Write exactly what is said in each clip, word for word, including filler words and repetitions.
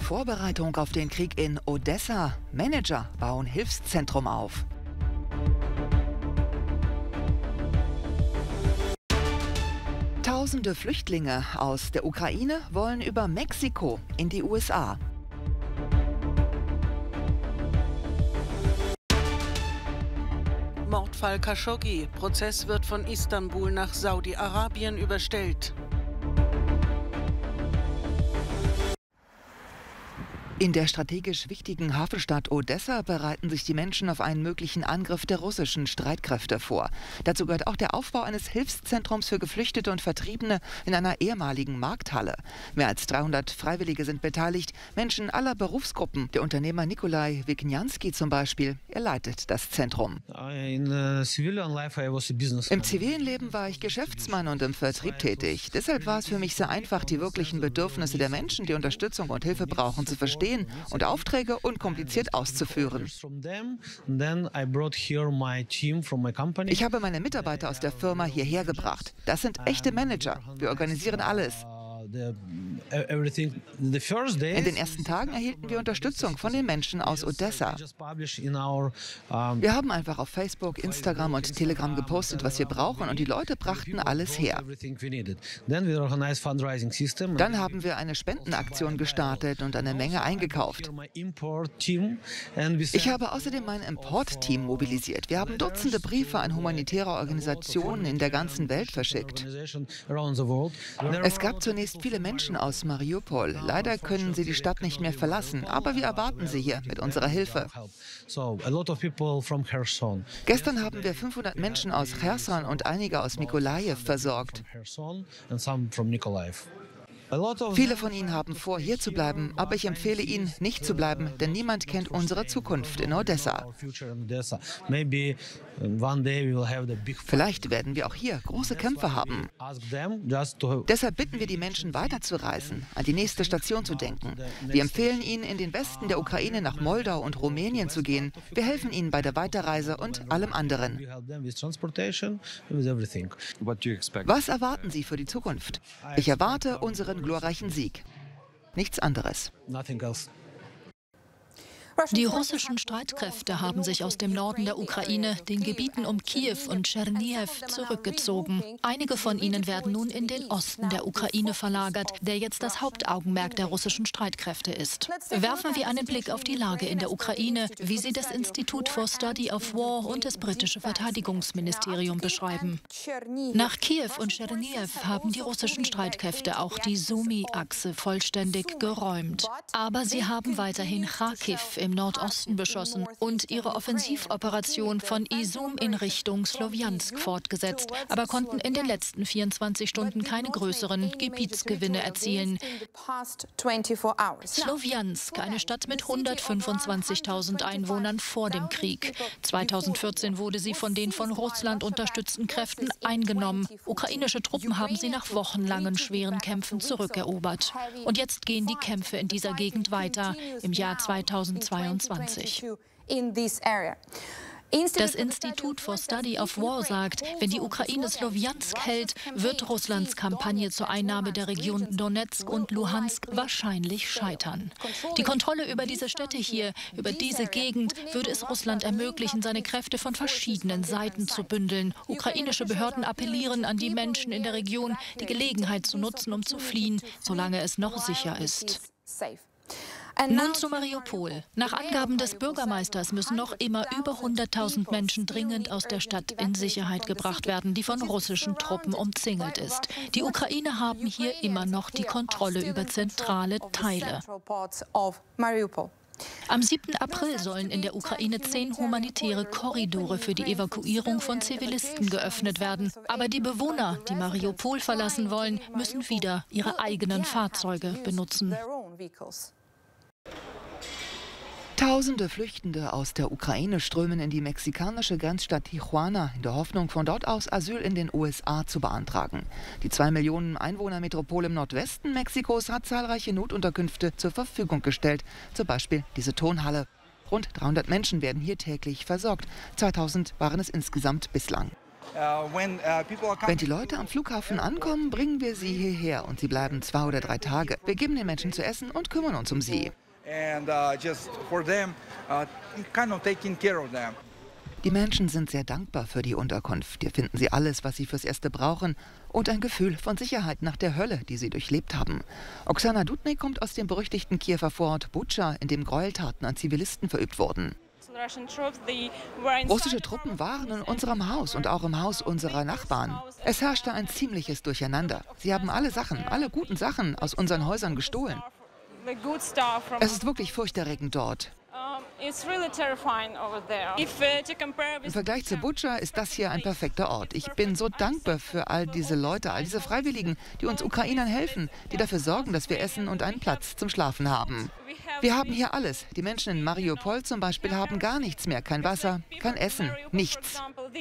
Vorbereitung auf den Krieg in Odessa. Manager bauen Hilfszentrum auf. Tausende Flüchtlinge aus der Ukraine wollen über Mexiko in die U S A. Mordfall Khashoggi. Prozess wird von Istanbul nach Saudi-Arabien überstellt. In der strategisch wichtigen Hafenstadt Odessa bereiten sich die Menschen auf einen möglichen Angriff der russischen Streitkräfte vor. Dazu gehört auch der Aufbau eines Hilfszentrums für Geflüchtete und Vertriebene in einer ehemaligen Markthalle. Mehr als dreihundert Freiwillige sind beteiligt, Menschen aller Berufsgruppen. Der Unternehmer Nikolai Wiknianski zum Beispiel, er leitet das Zentrum. Im zivilen Leben war ich Geschäftsmann und im Vertrieb tätig. Deshalb war es für mich sehr einfach, die wirklichen Bedürfnisse der Menschen, die Unterstützung und Hilfe brauchen, zu verstehen und Aufträge unkompliziert auszuführen. Ich habe meine Mitarbeiter aus der Firma hierher gebracht. Das sind echte Manager. Wir organisieren alles. In den ersten Tagen erhielten wir Unterstützung von den Menschen aus Odessa. Wir haben einfach auf Facebook, Instagram und Telegram gepostet, was wir brauchen, und die Leute brachten alles her. Dann haben wir eine Spendenaktion gestartet und eine Menge eingekauft. Ich habe außerdem mein Import-Team mobilisiert. Wir haben Dutzende Briefe an humanitäre Organisationen in der ganzen Welt verschickt. Es gab zunächst viele Menschen aus Mariupol. Leider können sie die Stadt nicht mehr verlassen, aber wir erwarten sie hier mit unserer Hilfe. Gestern haben wir fünfhundert Menschen aus Cherson und einige aus Mikolajew versorgt. Viele von ihnen haben vor, hier zu bleiben, aber ich empfehle ihnen, nicht zu bleiben, denn niemand kennt unsere Zukunft in Odessa. Vielleicht werden wir auch hier große Kämpfe haben. Deshalb bitten wir die Menschen, weiterzureisen, an die nächste Station zu denken. Wir empfehlen ihnen, in den Westen der Ukraine nach Moldau und Rumänien zu gehen. Wir helfen ihnen bei der Weiterreise und allem anderen. Was erwarten Sie für die Zukunft? Ich erwarte unseren glorreichen Sieg. Nichts anderes. Die russischen Streitkräfte haben sich aus dem Norden der Ukraine, den Gebieten um Kiew und Tschernihiw, zurückgezogen. Einige von ihnen werden nun in den Osten der Ukraine verlagert, der jetzt das Hauptaugenmerk der russischen Streitkräfte ist. Werfen wir einen Blick auf die Lage in der Ukraine, wie sie das Institute for Study of War und das britische Verteidigungsministerium beschreiben. Nach Kiew und Tschernihiw haben die russischen Streitkräfte auch die Sumy-Achse vollständig geräumt. Aber sie haben weiterhin Kharkiv im Nordosten beschossen und ihre Offensivoperation von Izum in Richtung Slowjansk fortgesetzt, aber konnten in den letzten vierundzwanzig Stunden keine größeren Gebietsgewinne erzielen. Slowjansk, eine Stadt mit hundertfünfundzwanzigtausend Einwohnern vor dem Krieg. zweitausendvierzehn wurde sie von den von Russland unterstützten Kräften eingenommen. Ukrainische Truppen haben sie nach wochenlangen schweren Kämpfen zurückerobert. Und jetzt gehen die Kämpfe in dieser Gegend weiter im Jahr zweitausendzweiundzwanzig. Das Institute for Study of War sagt, wenn die Ukraine Slowjansk hält, wird Russlands Kampagne zur Einnahme der Region Donetsk und Luhansk wahrscheinlich scheitern. Die Kontrolle über diese Städte hier, über diese Gegend, würde es Russland ermöglichen, seine Kräfte von verschiedenen Seiten zu bündeln. Ukrainische Behörden appellieren an die Menschen in der Region, die Gelegenheit zu nutzen, um zu fliehen, solange es noch sicher ist. Nun zu Mariupol. Nach Angaben des Bürgermeisters müssen noch immer über hunderttausend Menschen dringend aus der Stadt in Sicherheit gebracht werden, die von russischen Truppen umzingelt ist. Die Ukrainer haben hier immer noch die Kontrolle über zentrale Teile. Am siebten April sollen in der Ukraine zehn humanitäre Korridore für die Evakuierung von Zivilisten geöffnet werden. Aber die Bewohner, die Mariupol verlassen wollen, müssen wieder ihre eigenen Fahrzeuge benutzen. Tausende Flüchtende aus der Ukraine strömen in die mexikanische Grenzstadt Tijuana in der Hoffnung, von dort aus Asyl in den U S A zu beantragen. Die zwei Millionen Einwohner-Metropole im Nordwesten Mexikos hat zahlreiche Notunterkünfte zur Verfügung gestellt, zum Beispiel diese Tonhalle. Rund dreihundert Menschen werden hier täglich versorgt. zweitausend waren es insgesamt bislang. Wenn die Leute am Flughafen ankommen, bringen wir sie hierher und sie bleiben zwei oder drei Tage. Wir geben den Menschen zu essen und kümmern uns um sie. Die Menschen sind sehr dankbar für die Unterkunft. Hier finden sie alles, was sie fürs Erste brauchen und ein Gefühl von Sicherheit nach der Hölle, die sie durchlebt haben. Oksana Dudny kommt aus dem berüchtigten Kiewer Vorort Butscha, in dem Gräueltaten an Zivilisten verübt wurden. Russische Truppen waren in unserem Haus und auch im Haus unserer Nachbarn. Es herrschte ein ziemliches Durcheinander. Sie haben alle Sachen, alle guten Sachen aus unseren Häusern gestohlen. Es ist wirklich furchterregend dort. Im Vergleich zu Butscha ist das hier ein perfekter Ort. Ich bin so dankbar für all diese Leute, all diese Freiwilligen, die uns Ukrainern helfen, die dafür sorgen, dass wir Essen und einen Platz zum Schlafen haben. Wir haben hier alles. Die Menschen in Mariupol zum Beispiel haben gar nichts mehr. Kein Wasser, kein Essen, nichts.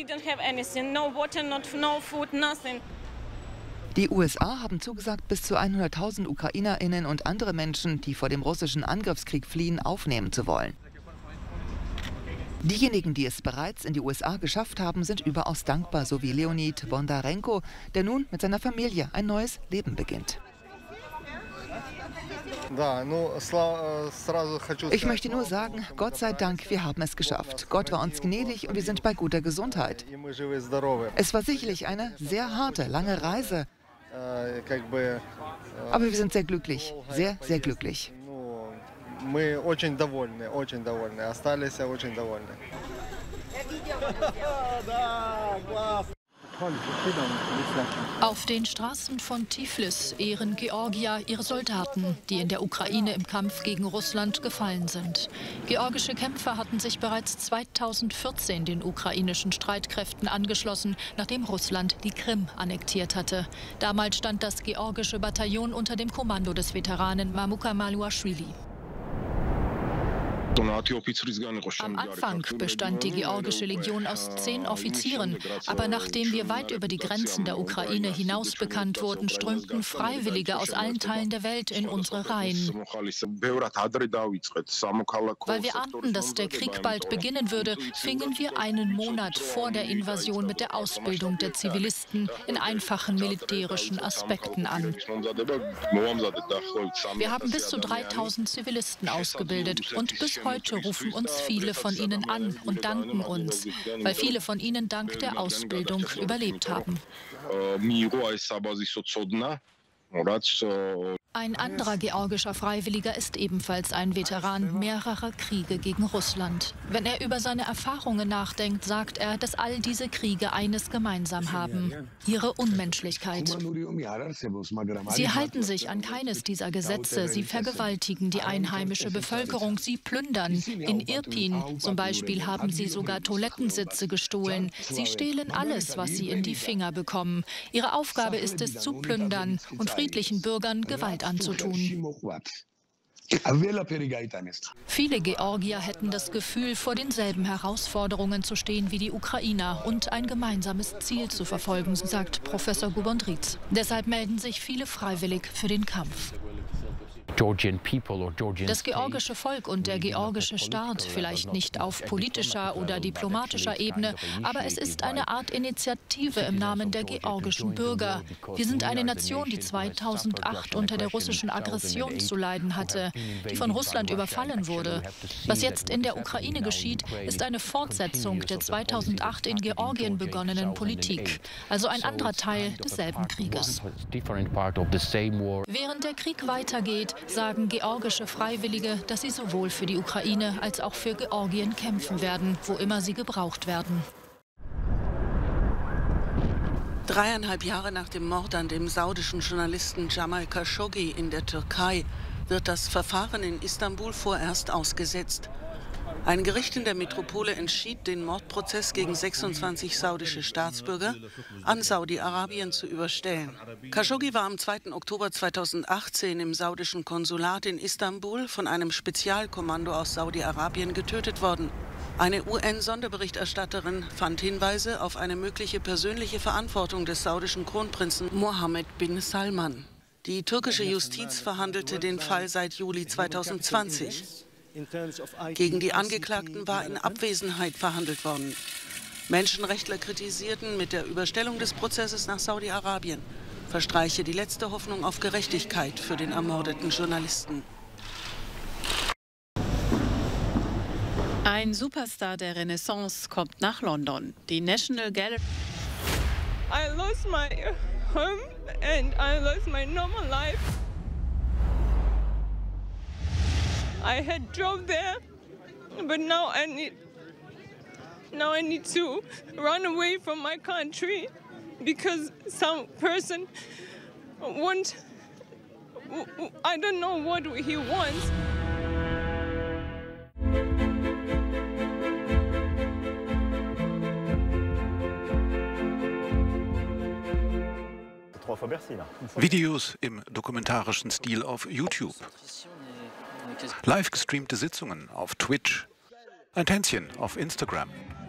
Die U S A haben zugesagt, bis zu hunderttausend UkrainerInnen und andere Menschen, die vor dem russischen Angriffskrieg fliehen, aufnehmen zu wollen. Diejenigen, die es bereits in die U S A geschafft haben, sind überaus dankbar, so wie Leonid Bondarenko, der nun mit seiner Familie ein neues Leben beginnt. Ich möchte nur sagen, Gott sei Dank, wir haben es geschafft. Gott war uns gnädig und wir sind bei guter Gesundheit. Es war sicherlich eine sehr harte, lange Reise. Aber wir sind sehr glücklich, sehr, sehr glücklich. Auf den Straßen von Tiflis ehren Georgier ihre Soldaten, die in der Ukraine im Kampf gegen Russland gefallen sind. Georgische Kämpfer hatten sich bereits zweitausendvierzehn den ukrainischen Streitkräften angeschlossen, nachdem Russland die Krim annektiert hatte. Damals stand das georgische Bataillon unter dem Kommando des Veteranen Mamuka Maluashvili. Am Anfang bestand die georgische Legion aus zehn Offizieren, aber nachdem wir weit über die Grenzen der Ukraine hinaus bekannt wurden, strömten Freiwillige aus allen Teilen der Welt in unsere Reihen. Weil wir ahnten, dass der Krieg bald beginnen würde, fingen wir einen Monat vor der Invasion mit der Ausbildung der Zivilisten in einfachen militärischen Aspekten an. Wir haben bis zu dreitausend Zivilisten ausgebildet und bis heute rufen uns viele von ihnen an und danken uns, weil viele von ihnen dank der Ausbildung überlebt haben. Ein anderer georgischer Freiwilliger ist ebenfalls ein Veteran mehrerer Kriege gegen Russland. Wenn er über seine Erfahrungen nachdenkt, sagt er, dass all diese Kriege eines gemeinsam haben: ihre Unmenschlichkeit. Sie halten sich an keines dieser Gesetze. Sie vergewaltigen die einheimische Bevölkerung, sie plündern. In Irpin zum Beispiel haben sie sogar Toilettensitze gestohlen. Sie stehlen alles, was sie in die Finger bekommen. Ihre Aufgabe ist es, zu plündern und friedlichen Bürgern Gewalt anzutun. Viele Georgier hätten das Gefühl, vor denselben Herausforderungen zu stehen wie die Ukrainer und ein gemeinsames Ziel zu verfolgen, sagt Professor Gubondriz. Deshalb melden sich viele freiwillig für den Kampf. Das georgische Volk und der georgische Staat, vielleicht nicht auf politischer oder diplomatischer Ebene, aber es ist eine Art Initiative im Namen der georgischen Bürger. Wir sind eine Nation, die zweitausendacht unter der russischen Aggression zu leiden hatte, die von Russland überfallen wurde. Was jetzt in der Ukraine geschieht, ist eine Fortsetzung der zweitausendacht in Georgien begonnenen Politik, also ein anderer Teil desselben Krieges. Während der Krieg weitergeht, sagen georgische Freiwillige, dass sie sowohl für die Ukraine als auch für Georgien kämpfen werden, wo immer sie gebraucht werden. Dreieinhalb Jahre nach dem Mord an dem saudischen Journalisten Jamal Khashoggi in der Türkei wird das Verfahren in Istanbul vorerst ausgesetzt. Ein Gericht in der Metropole entschied, den Mordprozess gegen sechsundzwanzig saudische Staatsbürger an Saudi-Arabien zu überstellen. Khashoggi war am zweiten Oktober zweitausendachtzehn im saudischen Konsulat in Istanbul von einem Spezialkommando aus Saudi-Arabien getötet worden. Eine U N-Sonderberichterstatterin fand Hinweise auf eine mögliche persönliche Verantwortung des saudischen Kronprinzen Mohammed bin Salman. Die türkische Justiz verhandelte den Fall seit Juli zweitausendzwanzig. Gegen die Angeklagten war in Abwesenheit verhandelt worden. Menschenrechtler kritisierten, mit der Überstellung des Prozesses nach Saudi-Arabien verstreiche die letzte Hoffnung auf Gerechtigkeit für den ermordeten Journalisten. Ein Superstar der Renaissance kommt nach London. Die National Gallery. I lost my home and I lost my normal life. I had job there, but now I need now I need to run away from my country because some person want I don't know what he wants. Videos im dokumentarischen Stil auf YouTube. Live gestreamte Sitzungen auf Twitch. Ein Tänzchen auf Instagram.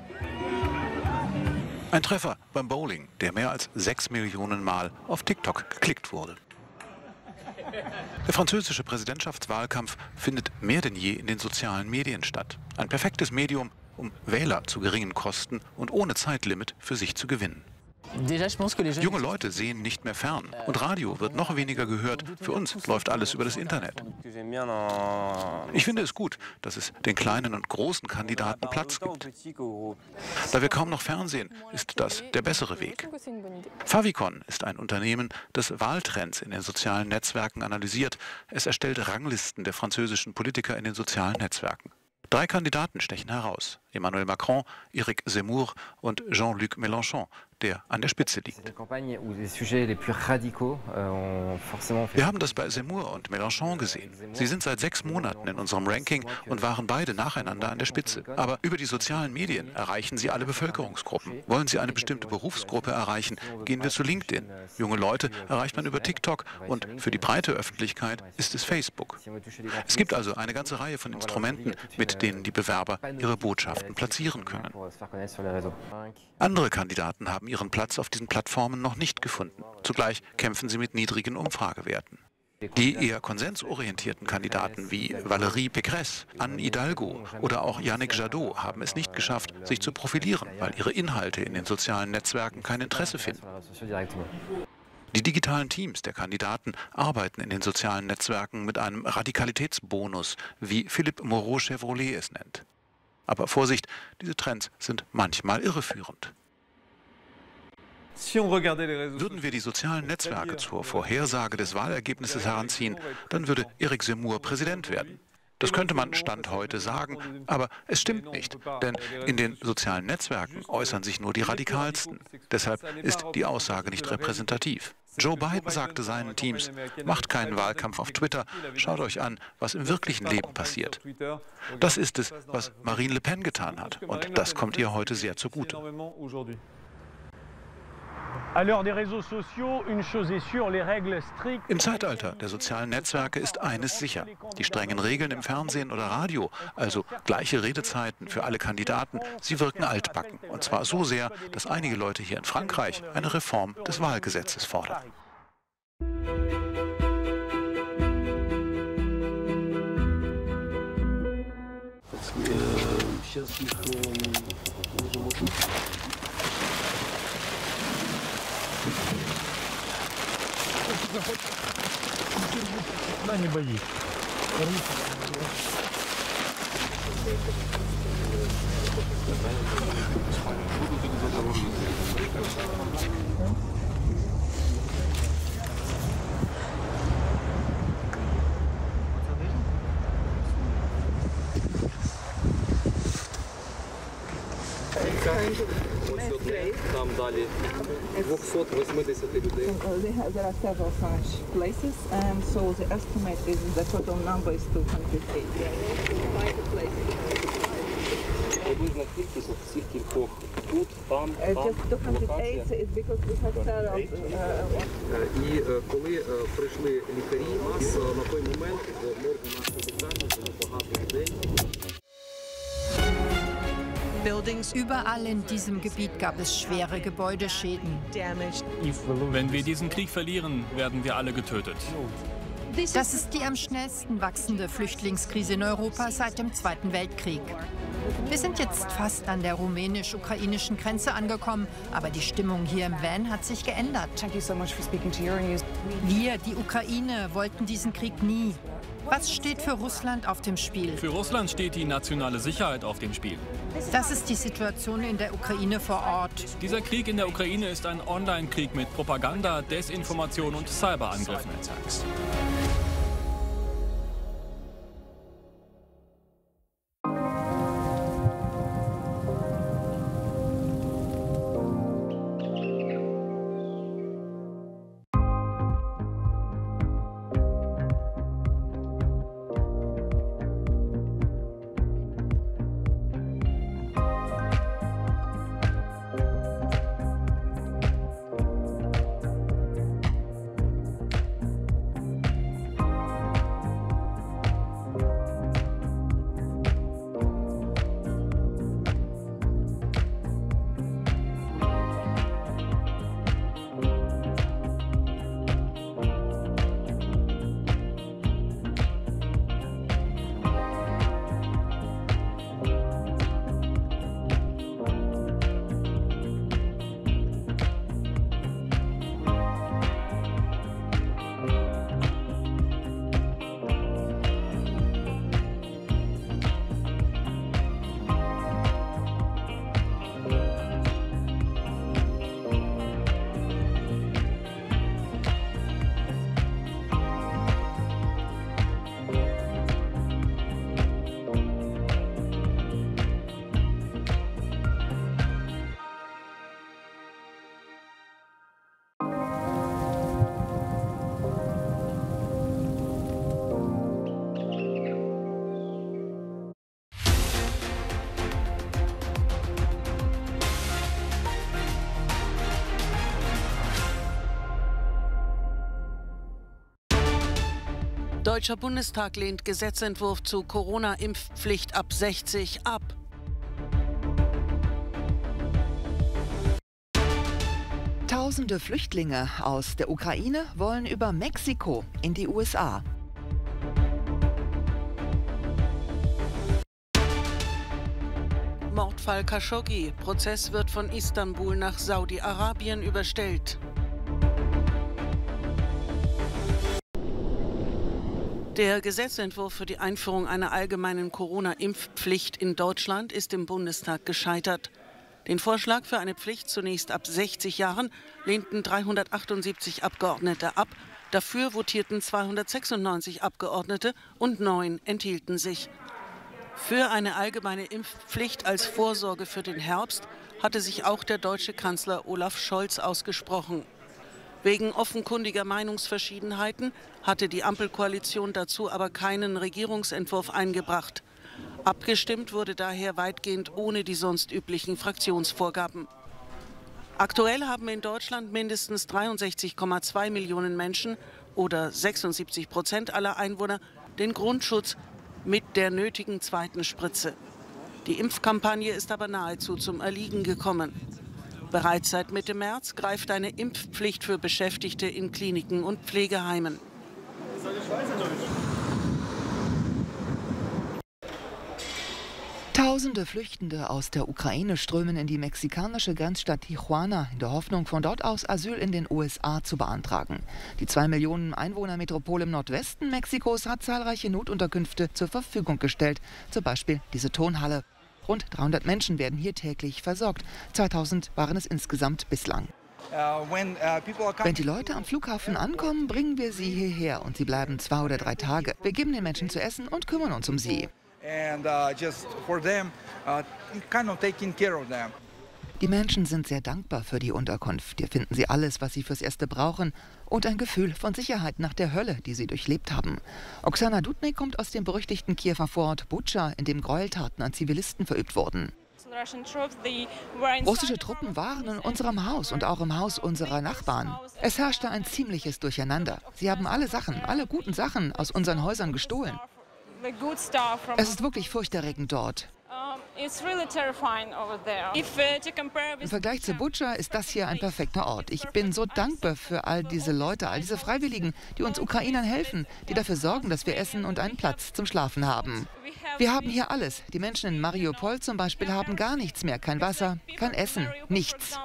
Ein Treffer beim Bowling, der mehr als sechs Millionen Mal auf TikTok geklickt wurde. Der französische Präsidentschaftswahlkampf findet mehr denn je in den sozialen Medien statt. Ein perfektes Medium, um Wähler zu geringen Kosten und ohne Zeitlimit für sich zu gewinnen. Junge Leute sehen nicht mehr fern und Radio wird noch weniger gehört. Für uns läuft alles über das Internet. Ich finde es gut, dass es den kleinen und großen Kandidaten Platz gibt. Da wir kaum noch Fernsehen, ist das der bessere Weg. Favicon ist ein Unternehmen, das Wahltrends in den sozialen Netzwerken analysiert. Es erstellt Ranglisten der französischen Politiker in den sozialen Netzwerken. Drei Kandidaten stechen heraus: Emmanuel Macron, Éric Zemmour und Jean-Luc Mélenchon, der an der Spitze liegt. Wir haben das bei Zemmour und Mélenchon gesehen. Sie sind seit sechs Monaten in unserem Ranking und waren beide nacheinander an der Spitze. Aber über die sozialen Medien erreichen sie alle Bevölkerungsgruppen. Wollen sie eine bestimmte Berufsgruppe erreichen, gehen wir zu LinkedIn. Junge Leute erreicht man über TikTok und für die breite Öffentlichkeit ist es Facebook. Es gibt also eine ganze Reihe von Instrumenten, mit denen die Bewerber ihre Botschaften platzieren können. Andere Kandidaten haben ihren Platz auf diesen Plattformen noch nicht gefunden. Zugleich kämpfen sie mit niedrigen Umfragewerten. Die eher konsensorientierten Kandidaten wie Valérie Pécresse, Anne Hidalgo oder auch Yannick Jadot haben es nicht geschafft, sich zu profilieren, weil ihre Inhalte in den sozialen Netzwerken kein Interesse finden. Die digitalen Teams der Kandidaten arbeiten in den sozialen Netzwerken mit einem Radikalitätsbonus, wie Philippe Moreau-Chevrolet es nennt. Aber Vorsicht, diese Trends sind manchmal irreführend. Würden wir die sozialen Netzwerke zur Vorhersage des Wahlergebnisses heranziehen, dann würde Éric Zemmour Präsident werden. Das könnte man Stand heute sagen, aber es stimmt nicht, denn in den sozialen Netzwerken äußern sich nur die Radikalsten. Deshalb ist die Aussage nicht repräsentativ. Joe Biden sagte seinen Teams, macht keinen Wahlkampf auf Twitter, schaut euch an, was im wirklichen Leben passiert. Das ist es, was Marine Le Pen getan hat, und das kommt ihr heute sehr zugute. Im Zeitalter der sozialen Netzwerke ist eines sicher: Die strengen Regeln im Fernsehen oder Radio, also gleiche Redezeiten für alle Kandidaten, sie wirken altbacken. Und zwar so sehr, dass einige Leute hier in Frankreich eine Reform des Wahlgesetzes fordern. Она не боится. Там далі двісті вісімдесят людей. There are several such places, and so the estimate is the total number is two hundred eighty. Приблизна кількість всіх кількох тут, там, там, локація. І коли прийшли лікарі, на той момент в моргу нашого лікарні було багато людей. Überall in diesem Gebiet gab es schwere Gebäudeschäden. Wenn wir diesen Krieg verlieren, werden wir alle getötet. Das ist die am schnellsten wachsende Flüchtlingskrise in Europa seit dem Zweiten Weltkrieg. Wir sind jetzt fast an der rumänisch-ukrainischen Grenze angekommen, aber die Stimmung hier im Van hat sich geändert. Wir, die Ukraine, wollten diesen Krieg nie. Was steht für Russland auf dem Spiel? Für Russland steht die nationale Sicherheit auf dem Spiel. Das ist die Situation in der Ukraine vor Ort. Dieser Krieg in der Ukraine ist ein Online-Krieg mit Propaganda, Desinformation und Cyberangriffen. Deutscher Bundestag lehnt Gesetzentwurf zu Corona-Impfpflicht ab sechzig ab. Tausende Flüchtlinge aus der Ukraine wollen über Mexiko in die U S A. Mordfall Khashoggi. Prozess wird von Istanbul nach Saudi-Arabien überstellt. Der Gesetzentwurf für die Einführung einer allgemeinen Corona-Impfpflicht in Deutschland ist im Bundestag gescheitert. Den Vorschlag für eine Pflicht zunächst ab sechzig Jahren lehnten dreihundertachtundsiebzig Abgeordnete ab. Dafür votierten zweihundertsechsundneunzig Abgeordnete und neun enthielten sich. Für eine allgemeine Impfpflicht als Vorsorge für den Herbst hatte sich auch der deutsche Kanzler Olaf Scholz ausgesprochen. Wegen offenkundiger Meinungsverschiedenheiten hatte die Ampelkoalition dazu aber keinen Regierungsentwurf eingebracht. Abgestimmt wurde daher weitgehend ohne die sonst üblichen Fraktionsvorgaben. Aktuell haben in Deutschland mindestens dreiundsechzig Komma zwei Millionen Menschen oder sechsundsiebzig Prozent aller Einwohner den Grundschutz mit der nötigen zweiten Spritze. Die Impfkampagne ist aber nahezu zum Erliegen gekommen. Bereits seit Mitte März greift eine Impfpflicht für Beschäftigte in Kliniken und Pflegeheimen. Tausende Flüchtende aus der Ukraine strömen in die mexikanische Grenzstadt Tijuana in der Hoffnung, von dort aus Asyl in den U S A zu beantragen. Die zwei Millionen Einwohner-Metropole im Nordwesten Mexikos hat zahlreiche Notunterkünfte zur Verfügung gestellt, zum Beispiel diese Turnhalle. Rund dreihundert Menschen werden hier täglich versorgt. zweitausend waren es insgesamt bislang. Wenn die Leute am Flughafen ankommen, bringen wir sie hierher und sie bleiben zwei oder drei Tage. Wir geben den Menschen zu essen und kümmern uns um sie. Die Menschen sind sehr dankbar für die Unterkunft. Hier finden sie alles, was sie fürs Erste brauchen und ein Gefühl von Sicherheit nach der Hölle, die sie durchlebt haben. Oksana Dudnik kommt aus dem berüchtigten Kiewer Vorort Butscha, in dem Gräueltaten an Zivilisten verübt wurden. Russische Truppen waren in unserem Haus und auch im Haus unserer Nachbarn. Es herrschte ein ziemliches Durcheinander. Sie haben alle Sachen, alle guten Sachen aus unseren Häusern gestohlen. Es ist wirklich furchterregend dort. Im Vergleich zu Butscha ist das hier ein perfekter Ort. Ich bin so dankbar für all diese Leute, all diese Freiwilligen, die uns Ukrainern helfen, die dafür sorgen, dass wir Essen und einen Platz zum Schlafen haben. Wir haben hier alles. Die Menschen in Mariupol zum Beispiel haben gar nichts mehr. Kein Wasser, kein Essen, nichts.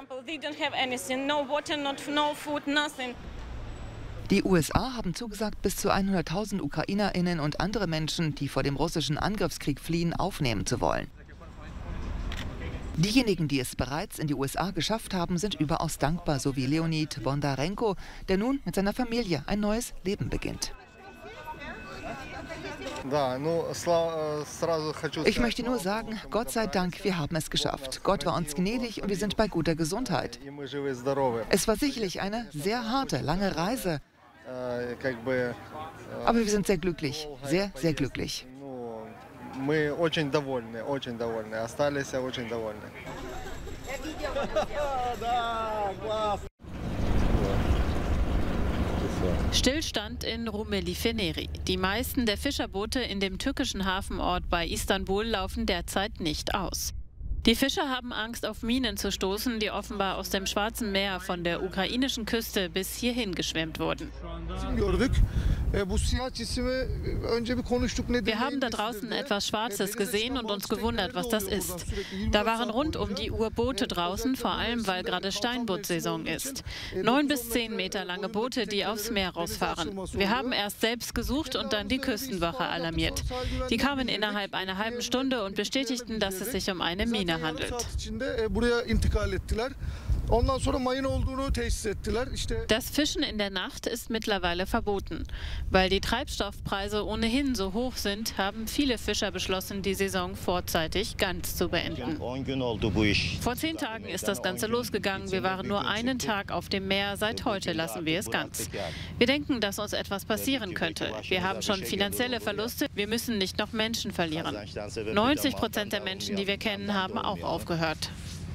Die U S A haben zugesagt, bis zu hunderttausend UkrainerInnen und andere Menschen, die vor dem russischen Angriffskrieg fliehen, aufnehmen zu wollen. Diejenigen, die es bereits in die U S A geschafft haben, sind überaus dankbar, so wie Leonid Bondarenko, der nun mit seiner Familie ein neues Leben beginnt. Ich möchte nur sagen, Gott sei Dank, wir haben es geschafft. Gott war uns gnädig und wir sind bei guter Gesundheit. Es war sicherlich eine sehr harte, lange Reise. Aber wir sind sehr glücklich, sehr, sehr glücklich. Stillstand in Rumeli Feneri. Die meisten der Fischerboote in dem türkischen Hafenort bei Istanbul laufen derzeit nicht aus. Die Fischer haben Angst, auf Minen zu stoßen, die offenbar aus dem Schwarzen Meer von der ukrainischen Küste bis hierhin geschwemmt wurden. Wir haben da draußen etwas Schwarzes gesehen und uns gewundert, was das ist. Da waren rund um die Uhr Boote draußen, vor allem weil gerade Steinbootsaison ist. Neun bis zehn Meter lange Boote, die aufs Meer rausfahren. Wir haben erst selbst gesucht und dann die Küstenwache alarmiert. Die kamen innerhalb einer halben Stunde und bestätigten, dass es sich um eine Mine handelt. Das Fischen in der Nacht ist mittlerweile verboten. Weil die Treibstoffpreise ohnehin so hoch sind, haben viele Fischer beschlossen, die Saison vorzeitig ganz zu beenden. Vor zehn Tagen ist das Ganze losgegangen. Wir waren nur einen Tag auf dem Meer. Seit heute lassen wir es ganz. Wir denken, dass uns etwas passieren könnte. Wir haben schon finanzielle Verluste. Wir müssen nicht noch Menschen verlieren. neunzig Prozent der Menschen, die wir kennen, haben auch aufgehört.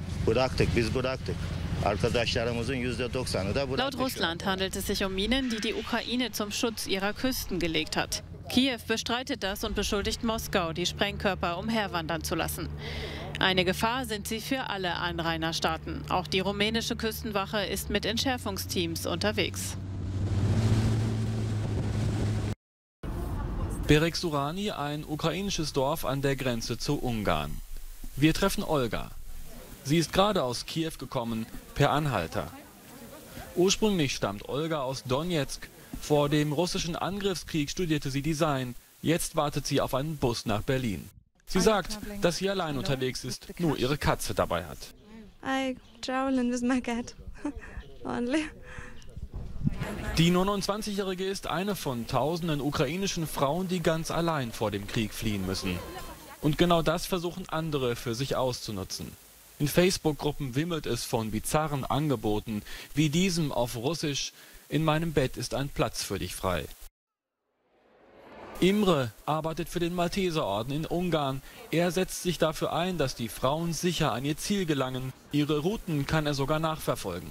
Laut Russland handelt es sich um Minen, die die Ukraine zum Schutz ihrer Küsten gelegt hat. Kiew bestreitet das und beschuldigt Moskau, die Sprengkörper umherwandern zu lassen. Eine Gefahr sind sie für alle Anrainerstaaten. Auch die rumänische Küstenwache ist mit Entschärfungsteams unterwegs. Beregsurani, ein ukrainisches Dorf an der Grenze zu Ungarn. Wir treffen Olga. Sie ist gerade aus Kiew gekommen, per Anhalter. Ursprünglich stammt Olga aus Donetsk. Vor dem russischen Angriffskrieg studierte sie Design. Jetzt wartet sie auf einen Bus nach Berlin. Sie sagt, dass sie allein unterwegs ist, nur ihre Katze dabei hat. Die neunundzwanzigjährige ist eine von tausenden ukrainischen Frauen, die ganz allein vor dem Krieg fliehen müssen. Und genau das versuchen andere für sich auszunutzen. In Facebook-Gruppen wimmelt es von bizarren Angeboten, wie diesem auf Russisch: In meinem Bett ist ein Platz für dich frei. Imre arbeitet für den Malteserorden in Ungarn. Er setzt sich dafür ein, dass die Frauen sicher an ihr Ziel gelangen. Ihre Routen kann er sogar nachverfolgen.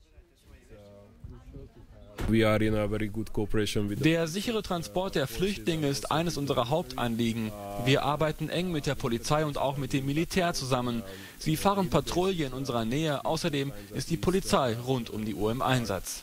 Der sichere Transport der Flüchtlinge ist eines unserer Hauptanliegen. Wir arbeiten eng mit der Polizei und auch mit dem Militär zusammen. Sie fahren Patrouille in unserer Nähe. Außerdem ist die Polizei rund um die Uhr im Einsatz.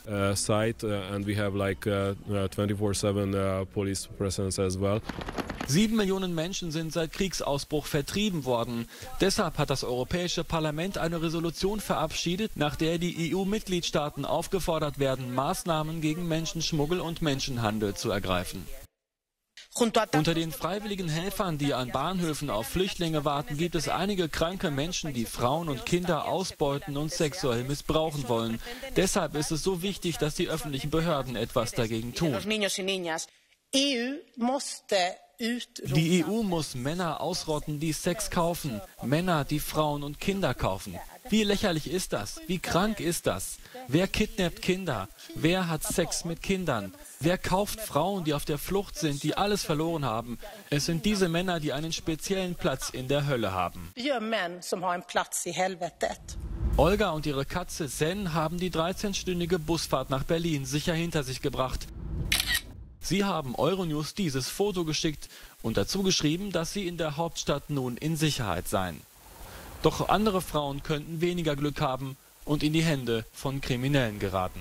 Sieben Millionen Menschen sind seit Kriegsausbruch vertrieben worden. Deshalb hat das Europäische Parlament eine Resolution verabschiedet, nach der die E U-Mitgliedstaaten aufgefordert werden, Maßnahmen gegen Menschenschmuggel und Menschenhandel zu ergreifen. Unter den freiwilligen Helfern, die an Bahnhöfen auf Flüchtlinge warten, gibt es einige kranke Menschen, die Frauen und Kinder ausbeuten und sexuell missbrauchen wollen. Deshalb ist es so wichtig, dass die öffentlichen Behörden etwas dagegen tun. Die E U muss Männer ausrotten, die Sex kaufen. Männer, die Frauen und Kinder kaufen. Wie lächerlich ist das? Wie krank ist das? Wer kidnappt Kinder? Wer hat Sex mit Kindern? Wer kauft Frauen, die auf der Flucht sind, die alles verloren haben? Es sind diese Männer, die einen speziellen Platz in der Hölle haben. Olga und ihre Katze Sen haben die dreizehnstündige Busfahrt nach Berlin sicher hinter sich gebracht. Sie haben Euronews dieses Foto geschickt und dazu geschrieben, dass sie in der Hauptstadt nun in Sicherheit seien. Doch andere Frauen könnten weniger Glück haben und in die Hände von Kriminellen geraten.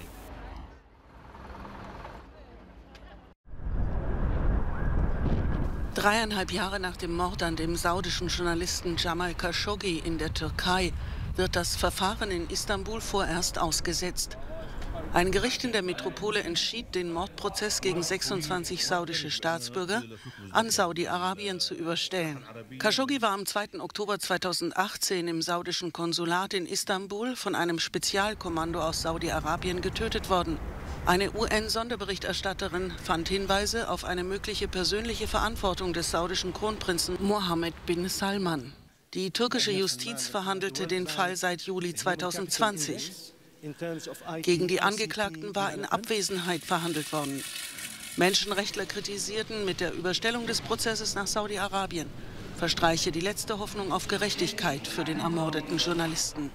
Dreieinhalb Jahre nach dem Mord an dem saudischen Journalisten Jamal Khashoggi in der Türkei wird das Verfahren in Istanbul vorerst ausgesetzt. Ein Gericht in der Metropole entschied, den Mordprozess gegen sechsundzwanzig saudische Staatsbürger an Saudi-Arabien zu überstellen. Khashoggi war am zweiten Oktober zweitausendachtzehn im saudischen Konsulat in Istanbul von einem Spezialkommando aus Saudi-Arabien getötet worden. Eine U N-Sonderberichterstatterin fand Hinweise auf eine mögliche persönliche Verantwortung des saudischen Kronprinzen Mohammed bin Salman. Die türkische Justiz verhandelte den Fall seit Juli zweitausendzwanzig. Gegen die Angeklagten war in Abwesenheit verhandelt worden. Menschenrechtler kritisierten, mit der Überstellung des Prozesses nach Saudi-Arabien verstreiche die letzte Hoffnung auf Gerechtigkeit für den ermordeten Journalisten.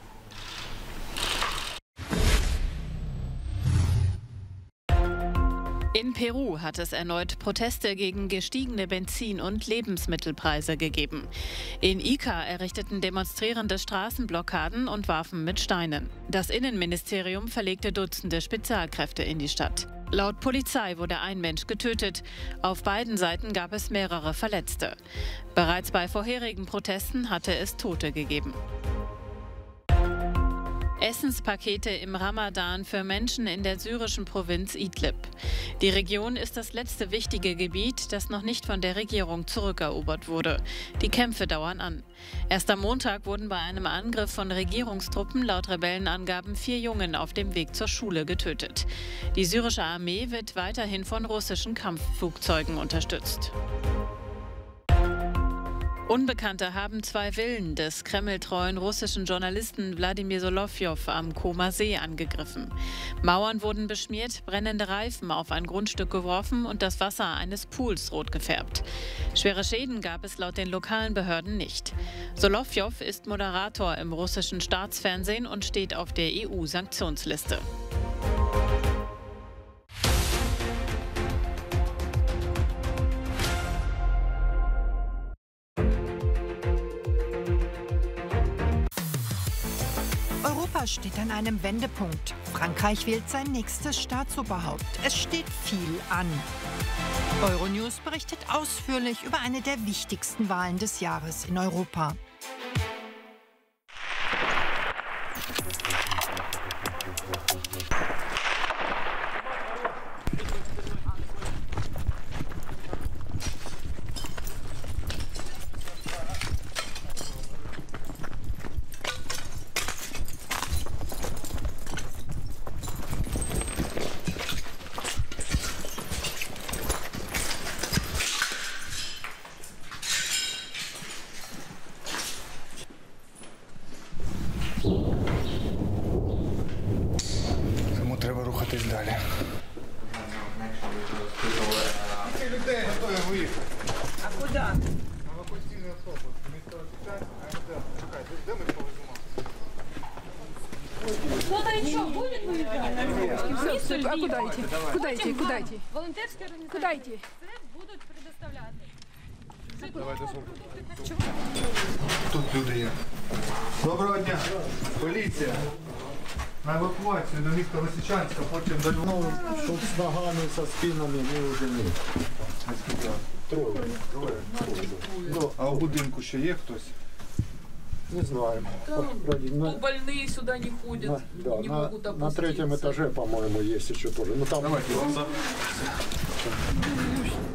In Peru hat es erneut Proteste gegen gestiegene Benzin- und Lebensmittelpreise gegeben. In Ica errichteten Demonstrierende Straßenblockaden und warfen mit Steinen. Das Innenministerium verlegte Dutzende Spezialkräfte in die Stadt. Laut Polizei wurde ein Mensch getötet. Auf beiden Seiten gab es mehrere Verletzte. Bereits bei vorherigen Protesten hatte es Tote gegeben. Essenspakete im Ramadan für Menschen in der syrischen Provinz Idlib. Die Region ist das letzte wichtige Gebiet, das noch nicht von der Regierung zurückerobert wurde. Die Kämpfe dauern an. Erst am Montag wurden bei einem Angriff von Regierungstruppen laut Rebellenangaben vier Jungen auf dem Weg zur Schule getötet. Die syrische Armee wird weiterhin von russischen Kampfflugzeugen unterstützt. Unbekannte haben zwei Villen des kremltreuen russischen Journalisten Wladimir Solowjow am Komer See angegriffen. Mauern wurden beschmiert, brennende Reifen auf ein Grundstück geworfen und das Wasser eines Pools rot gefärbt. Schwere Schäden gab es laut den lokalen Behörden nicht. Solowjow ist Moderator im russischen Staatsfernsehen und steht auf der E U-Sanktionsliste. Europa steht an einem Wendepunkt. Frankreich wählt sein nächstes Staatsoberhaupt. Es steht viel an. Euronews berichtet ausführlich über eine der wichtigsten Wahlen des Jahres in Europa. А куда идти? Куда идти? Куда идти? Куда идти? Будут предоставляти. Тут люди є. Доброго дня. Поліція. На евакуацію до міста Лисичанська, потім до Львова. Тут з ногами, со спинами не один. А скільки? Троє. Троє. А у будинку ще є хтось? Не знаю. Там, ну, больные сюда не ходят, на, да, не на, могут опуститься. На третьем этаже, по-моему, есть еще тоже. Ну, там... Давайте,